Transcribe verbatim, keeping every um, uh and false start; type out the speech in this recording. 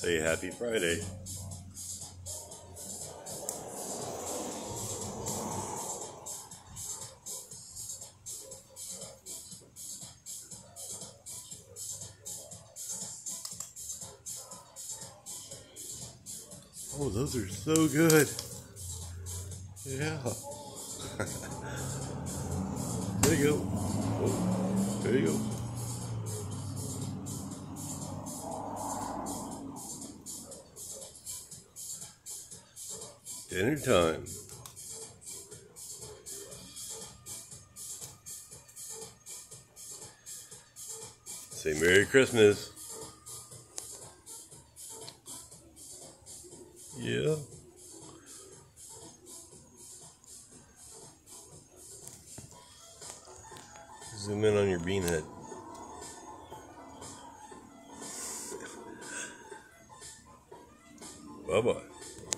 Say happy Friday. Oh, those are so good. Yeah. There you go. Oh, there you go. Dinner time. Say Merry Christmas. Yeah. Zoom in on your bean head. Bye-bye.